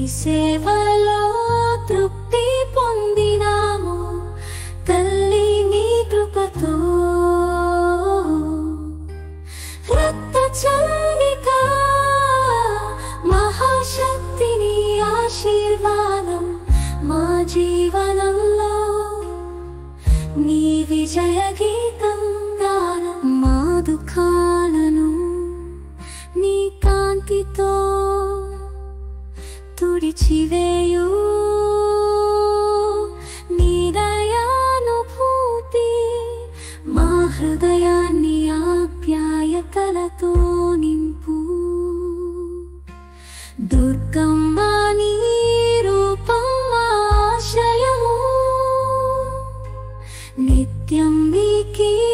సేవలో తృప్తి పొందినాము తల్లి నీ కృపతో రక్త చల్లిక మహాశక్తిని ఆశీర్వాదం మా జీవనంలో నీ విజయ గీతం గానం మా దుఃఖాలను నీ కాంతితో తుడిచివేయు నీ దయానుభూతి మా హృదయాన్ని ఆప్యాయతలతో నింపు దుర్గమ్మ నీ రూపం ఆశయము నిత్యం నీ